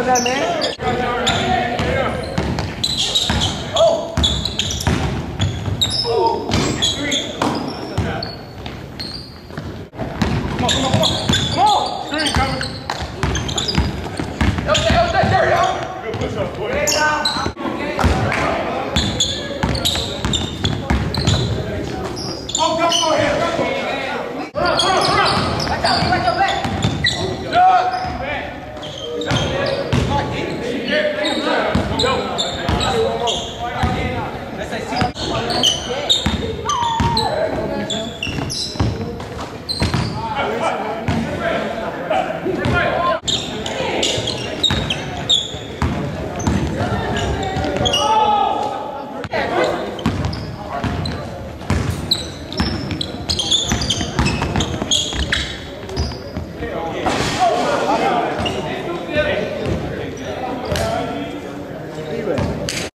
on that, man. Oh! Oh! Three. Come on! Screen coming. Help that, Jerry, y'all. Good push up, boy. Get down. Oh, go ahead. Run. Watch your back. Let's say